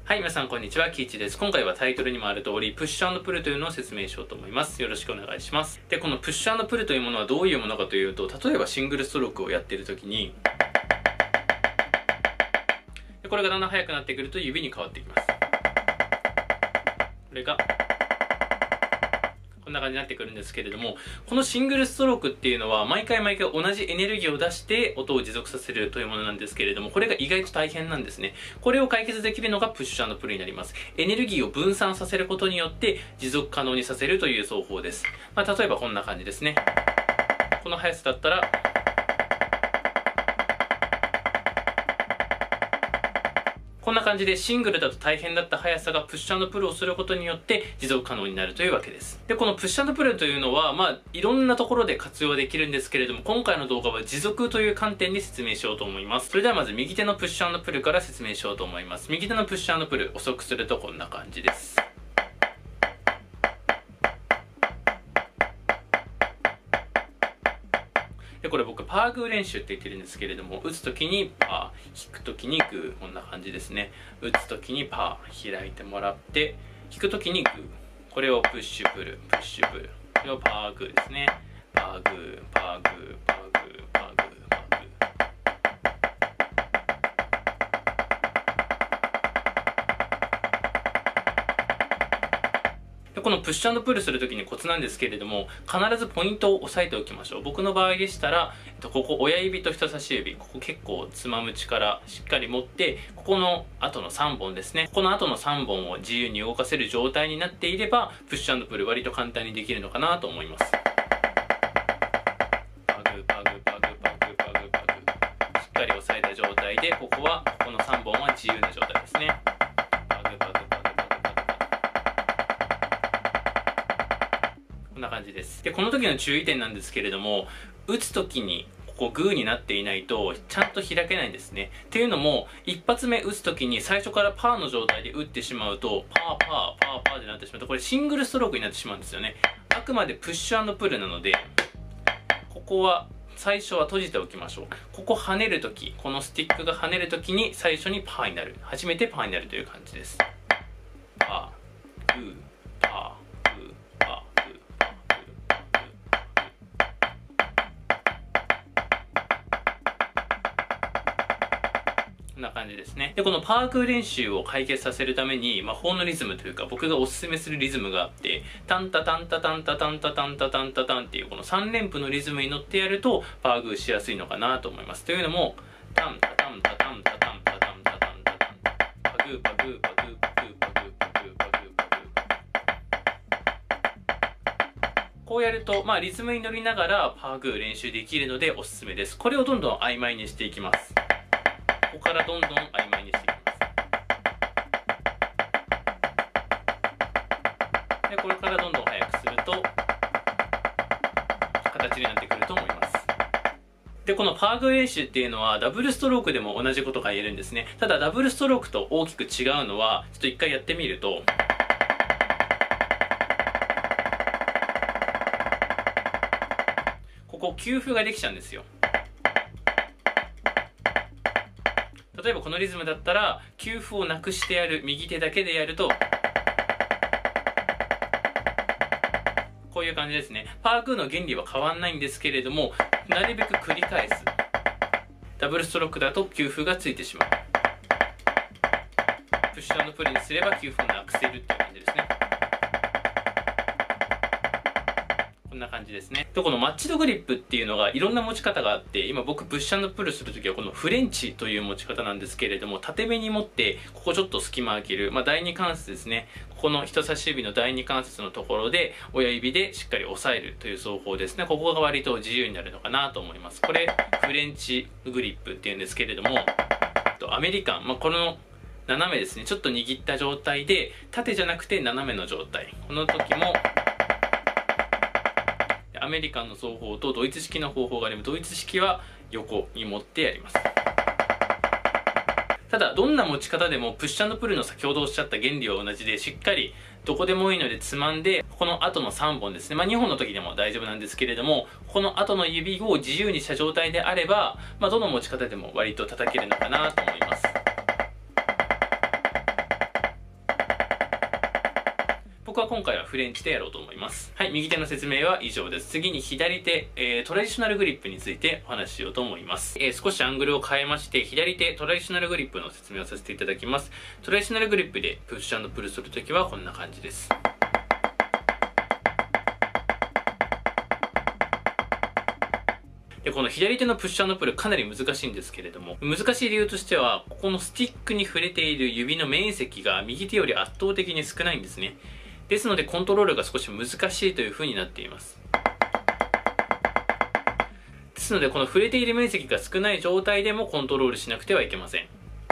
はい、皆さんこんにちは、キイチです。今回はタイトルにもある通り、プッシュ&プルというのを説明しようと思います。よろしくお願いします。で、このプッシュ&プルというものはどういうものかというと、例えばシングルストロークをやっているときに、これがだんだん速くなってくると指に変わってきます。これが、こんな感じになってくるんですけれども、このシングルストロークっていうのは毎回同じエネルギーを出して音を持続させるというものなんですけれども、これが意外と大変なんですね。これを解決できるのがプッシュ&プルになります。エネルギーを分散させることによって持続可能にさせるという奏法です。例えばこんな感じですね。この速さだったら、こんな感じでシングルだと大変だった速さがプッシュ&プルをすることによって持続可能になるというわけです。で、このプッシュ&プルというのはいろんなところで活用できるんですけれども、今回の動画は持続という観点で説明しようと思います。それではまず右手のプッシュ&プルから説明しようと思います。右手のプッシュ&プル、遅くするとこんな感じです。で、これ僕パーグー練習って言ってるんですけれども、打つときにパー、弾くときにグー、こんな感じですね。打つときにパー、開いてもらって、弾くときにグー。これをプッシュプル、プッシュプル。これをパーグーですね。パーグー、パーグー、パーグー、パーグー、パーグー。このプッシュ&プルするときにコツなんですけれども、必ずポイントを押さえておきましょう。僕の場合でしたら、ここ親指と人差し指、ここ結構つまむ力しっかり持って、ここの後の3本ですね。この後の3本を自由に動かせる状態になっていれば、プッシュ&プル割と簡単にできるのかなと思います。パグー、パグー、パグー、パグー、パグー、パグー。しっかり押さえた状態で、ここの3本は自由な状態ですね。こんな感じです。で、この時の注意点なんですけれども、打つ時にここグーになっていないとちゃんと開けないんですね。っていうのも、一発目打つ時に最初からパーの状態で打ってしまうと、パーパー、パーパーってなってしまうと、これシングルストロークになってしまうんですよね。あくまでプッシュ&プルなので、ここは最初は閉じておきましょう。ここ跳ねる時、このスティックが跳ねる時に最初にパーになる。初めてパーになるという感じです。パー、グー、パー。こんな感じですね。で、このパーグー練習を解決させるために、法のリズムというか、僕がおすすめするリズムがあって、タンタタンタタンタタンタタンタタンタタンっていうこの3連符のリズムに乗ってやると、パーグーしやすいのかなと思います。というのも、タンタタンタタンタタンタタンタタンタタン、パグーパグーパグーパグーパグーパグーパグーパグー。こうやると、リズムに乗りながらパーグー練習できるのでおすすめです。これをどんどん曖昧にしていきます。ここからどんどん曖昧にしていきます。で、これからどんどん速くすると形になってくると思います。で、このパーグー練習っていうのはダブルストロークでも同じことが言えるんですね。ただダブルストロークと大きく違うのは、ちょっと一回やってみると、ここ給付ができちゃうんですよ。例えばこのリズムだったら給付をなくしてやる、右手だけでやるとこういう感じですね。パーグーの原理は変わんないんですけれども、なるべく繰り返す。ダブルストロークだと給付がついてしまう。プッシュ&プルにすれば給付をなくせるっていう感じですね。こんな感じですね。で、このマッチドグリップっていうのがいろんな持ち方があって、今僕プッシュ&プルするときはこのフレンチという持ち方なんですけれども、縦目に持ってここちょっと隙間開ける、第二関節ですね。ここの人差し指の第二関節のところで親指でしっかり押さえるという奏法ですね。ここが割と自由になるのかなと思います。これフレンチグリップっていうんですけれども、アメリカン、この斜めですね、ちょっと握った状態で縦じゃなくて斜めの状態、この時もアメリカンの奏法とドイツ式の方法があります。ドイツ式は横に持ってやります。ただどんな持ち方でもプッシュ&プルの先ほどおっしゃった原理は同じで、しっかりどこでもいいのでつまんで、この後の3本ですね、2本の時でも大丈夫なんですけれども、この後の指を自由にした状態であれば、どの持ち方でも割と叩けるのかなと思います。 僕は今回はフレンチでやろうと思います。はい、右手の説明は以上です。次に左手、トラディショナルグリップについてお話ししようと思います。少しアングルを変えまして、左手トラディショナルグリップの説明をさせていただきます。トラディショナルグリップでプッシュ&プルするときはこんな感じです。で、この左手のプッシュ&プルかなり難しいんですけれども、難しい理由としては、ここのスティックに触れている指の面積が右手より圧倒的に少ないんですね。ですのでコントロールが少し難しいという風になっています。ですのでこの触れている面積が少ない状態でもコントロールしなくてはいけません。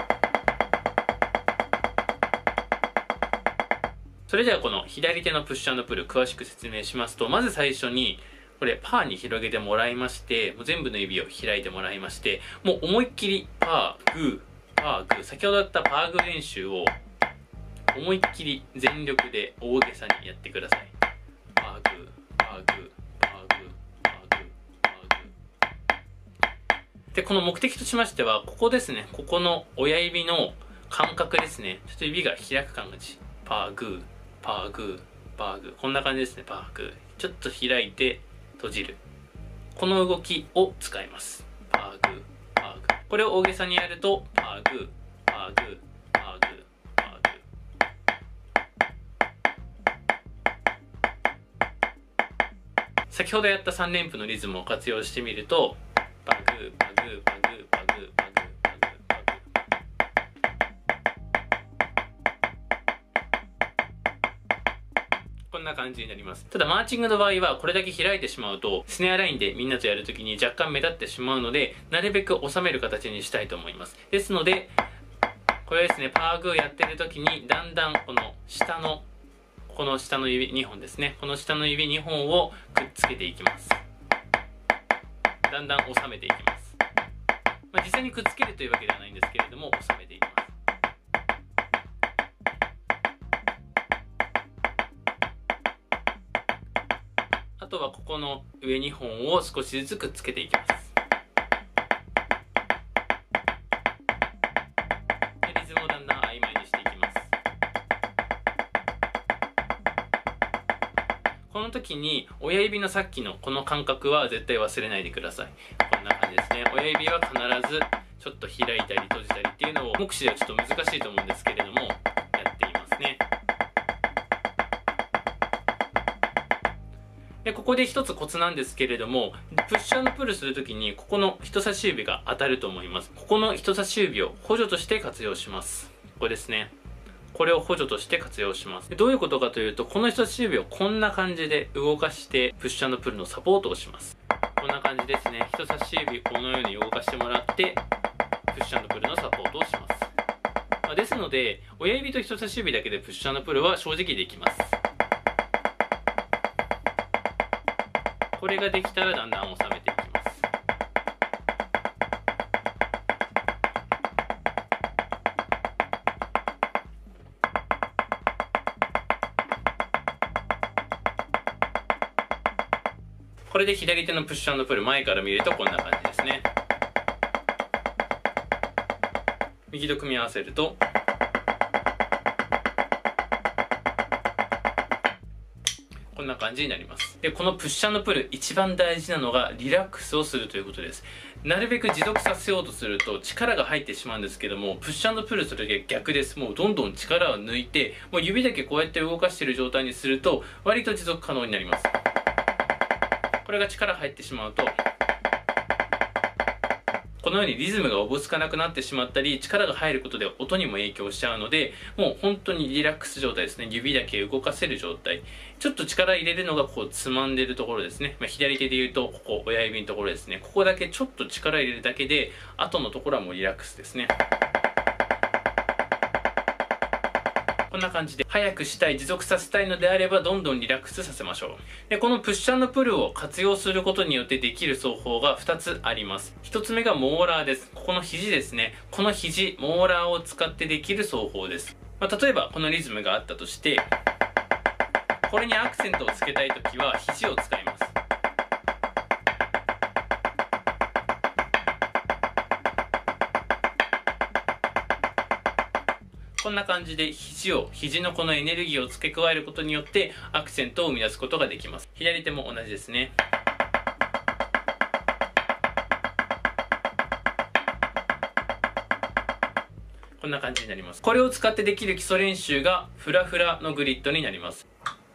それではこの左手のプッシュ&プル詳しく説明しますと、まず最初にこれパーに広げてもらいまして、もう全部の指を開いてもらいまして、もう思いっきりパーグーパーグー、先ほどやったパーグー練習を思いっきり全力で大げさにやってください。パーグーパーグーパーグーパーグーパーグーで、この目的としましてはここですね。ここの親指の感覚ですね。ちょっと指が開く感じ。パーグーパーグーパーグー、こんな感じですね。パーグーちょっと開いて閉じる、この動きを使います。パーグーパーグー、これを大げさにやるとパーグーパーグーパーグーパーグー。先ほどやった3連符のリズムを活用してみると、パグーパグーパグーパグーパグーパグーパグー、こんな感じになります。ただマーチングの場合はこれだけ開いてしまうとスネアラインでみんなとやるときに若干目立ってしまうので、なるべく収める形にしたいと思います。ですのでこれですね、パーグーやってるときにだんだんこの下の指2本ですね、この下の指2本をくっつけていきます。だんだん収めていきます。実際にくっつけるというわけではないんですけれども、収めていきます。あとはここの上2本を少しずつくっつけていきます。で、リズムをだんだん曖昧にしていきます。この時に親指のさっきのこの感覚は絶対忘れないでください。こんな感じですね。親指は必ずちょっと開いたり閉じたりっていうのを目視ではちょっと難しいと思うんですけれども、やっていますね。で、ここで一つコツなんですけれども、プッシュ&プルするときにここの人差し指が当たると思います。ここの人差し指を補助として活用します。ここですね。これを補助として活用します。で、どういうことかというと、この人差し指をこんな感じで動かしてプッシュ&プルのサポートをします。こんな感じですね。人差し指このように動かしてもらってプッシュ&プルのサポートをします。ですので親指と人差し指だけでプッシュ&プルは正直できます。これができたらだんだん収めていきます。これで左手のプッシュ&プル前から見るとこんな感じですね。右と組み合わせるとこんな感じになります。で、このプッシュ&プル一番大事なのがリラックスをするということです。なるべく持続させようとすると力が入ってしまうんですけども、プッシュ&プルするときは逆です。もうどんどん力を抜いて、もう指だけこうやって動かしている状態にすると割と持続可能になります。これが力入ってしまうとこのようにリズムがおぼつかなくなってしまったり、力が入ることで音にも影響しちゃうので、もう本当にリラックス状態ですね。指だけ動かせる状態。ちょっと力入れるのがこうつまんでるところですね。左手で言うとここ親指のところですね。ここだけちょっと力入れるだけで、後のところはもうリラックスですね。こんな感じで早くしたい、持続させたいのであればどんどんリラックスさせましょう。で、このプッシュ&プルを活用することによってできる奏法が2つあります。1つ目がモーラーです。ここの肘ですね。この肘、モーラーを使ってできる奏法です。例えばこのリズムがあったとして、これにアクセントをつけたいときは肘を使います。 こんな感じで肘のこのエネルギーを付け加えることによってアクセントを生み出すことができます。左手も同じですね。こんな感じになります。これを使ってできる基礎練習がフラフラのグリッドになります。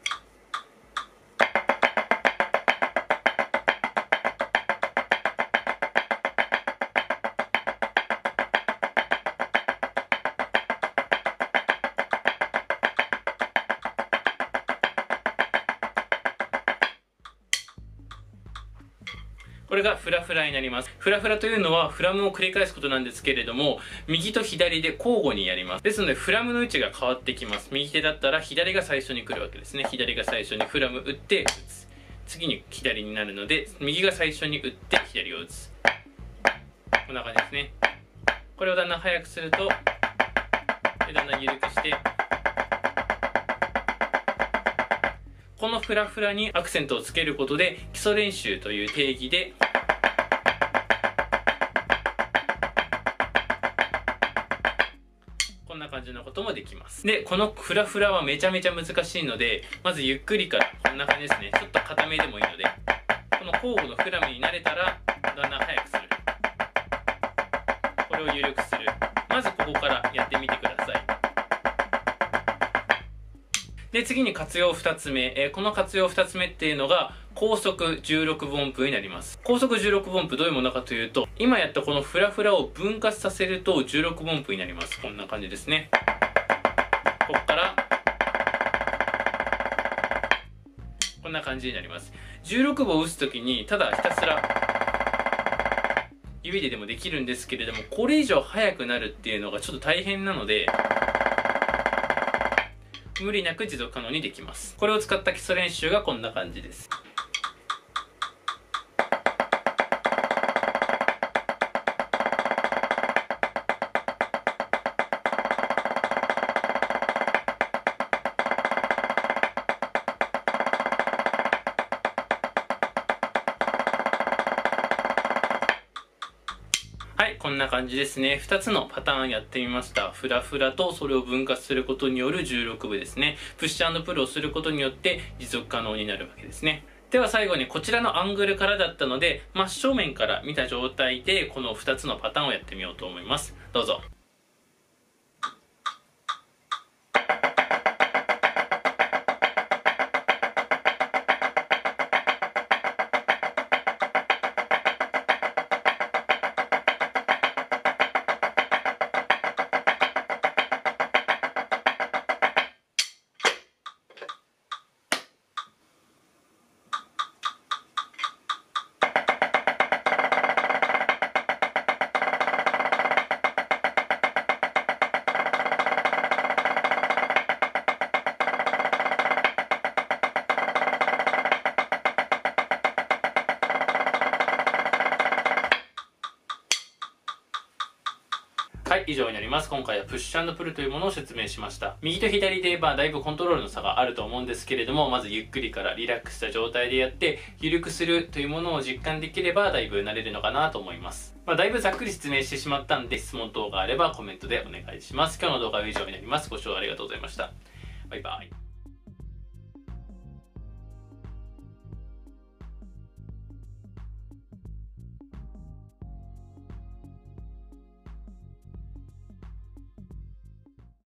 これがフラフラになります。フラフラというのはフラムを繰り返すことなんですけれども、右と左で交互にやります。ですのでフラムの位置が変わってきます。右手だったら左が最初に来るわけですね。左が最初にフラム打って打つ。次に左になるので、右が最初に打って左を打つ。こんな感じですね。これをだんだん速くすると、だんだん緩くして、このフラフラにアクセントをつけることで基礎練習という定義でこんな感じのこともできます。でこのフラフラはめちゃめちゃ難しいので、まずゆっくりからこんな感じですね。ちょっと固めでもいいので、この交互のフラムに慣れたらだんだん速くする、これを緩くする。まずここからやってみてください。で次に活用2つ目、この活用2つ目っていうのが高速16分音符になります。高速16分音符どういうものかというと、今やったこのフラフラを分割させると16分音符になります。こんな感じですね。ここからこんな感じになります。16分を打つ時にただひたすら指ででもできるんですけれども、これ以上速くなるっていうのがちょっと大変なので、無理なく持続可能にできます。これを使った基礎練習がこんな感じです。はい、こんな感じですね。2つのパターンやってみました。フラフラとそれを分割することによる16分ですね。プッシュ&プルをすることによって持続可能になるわけですね。では最後にこちらのアングルからだったので、真正面から見た状態でこの2つのパターンをやってみようと思います。どうぞ。はい、以上になります。今回はプッシュ&プルというものを説明しました。右と左でだいぶコントロールの差があると思うんですけれども、まずゆっくりからリラックスした状態でやって、緩くするというものを実感できればだいぶ慣れるのかなと思います。だいぶざっくり説明してしまったんで、質問等があればコメントでお願いします。今日の動画は以上になります。ご視聴ありがとうございました。バイバイ。